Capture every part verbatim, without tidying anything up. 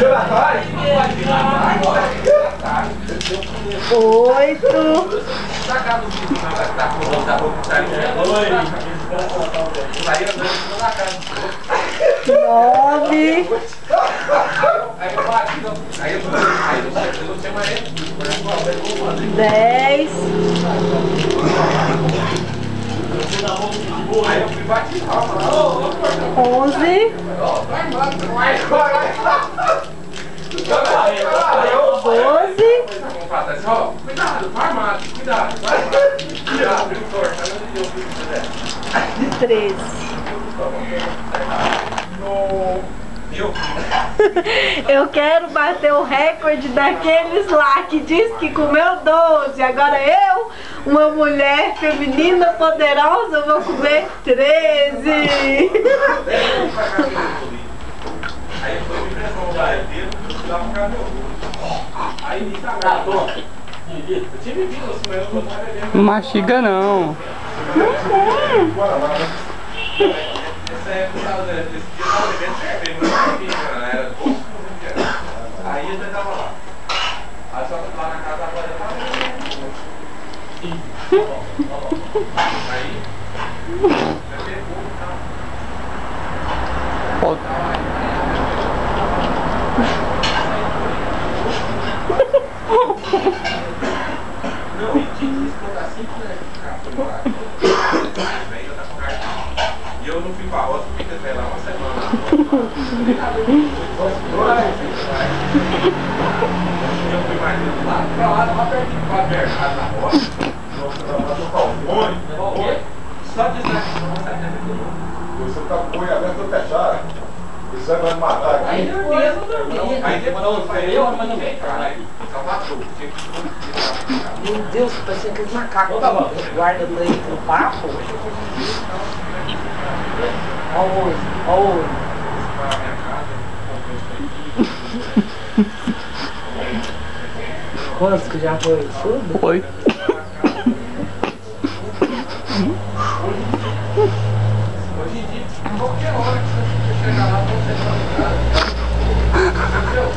Oito. Nove. Dez. Onze. Doze. Cuidado, farmácia, cuidado. Treze. Eu quero bater o recorde daqueles lá que diz que comeu doze. Agora eu, uma mulher feminina poderosa, vou comer treze. Não mastiga não. Aí eu tava lá. Aí só que lá na casa agora eu tava. Aí. Já pegou e tal. Não, e tinha que escutar assim, né? E eu não fui pra roça, fiquei até lá uma semana. Eu fui mais lá pra lá, lá perto do mercado na roça. No Falcone. Só de estar você tá com o boi aberto ou fechado? Isso vai me matar aqui. Aí eu mesmo dormi. Aí depois eu falei, eu, mas não vem, cara. Só matou. Meu Deus, parecia aqueles macacos que guarda leite no papo. Olha o olho, olha o olho. Quantos que já foi? Tudo? Foi. Hoje em dia, qualquer hora que você chegar lá, você vai ficar. Entendeu?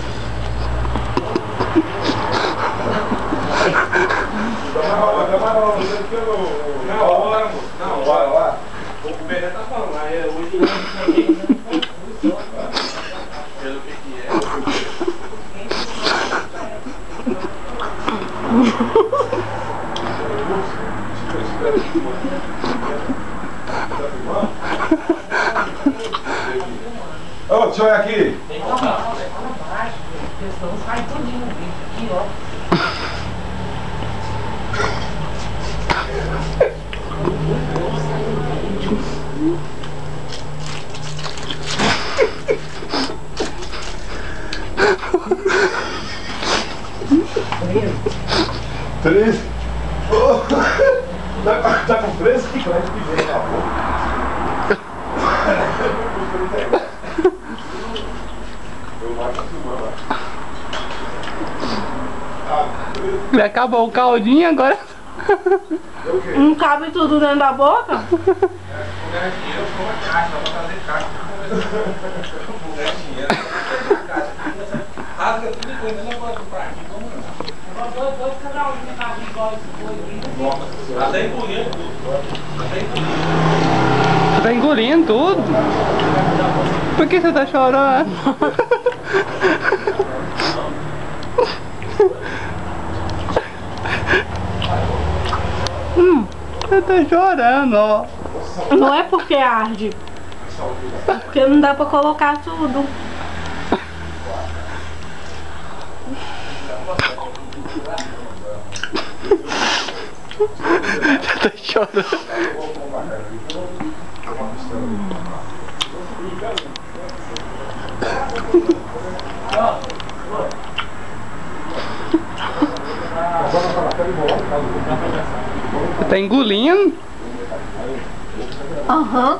Na hora, moço. Na hora. Lá. O Beré tá falando lá. Hoje em dia, pelo que que é. Ô, deixa eu olhar aqui. Tem que olhar pra baixo, porque senão sai todinho o bicho aqui, ó. treze. Oh. Tá, tá com treze quilos de piso na boca. Ele acabou o caldinho agora. Não cabe tudo dentro da boca? Com ganhar dinheiro, eu como a caixa, vou fazer caixa. Com ganhar dinheiro, eu vou fazer caixa. Rasga tudo e coisa, não pode comprar aqui, como não? Dois casal de carro igual esse boi. Até engolindo tudo. Até engolindo. Você tá engolindo tudo? Por que você tá chorando? hum, você tá chorando, ó. Não é porque arde. É porque não dá pra colocar tudo. Você tá chorando. Você tá engolindo? Aham.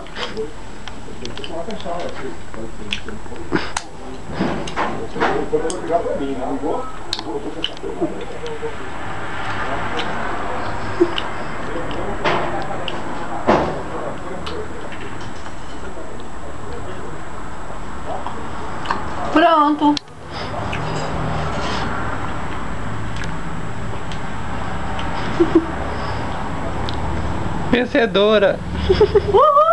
Pronto. Vencedora. Uhul!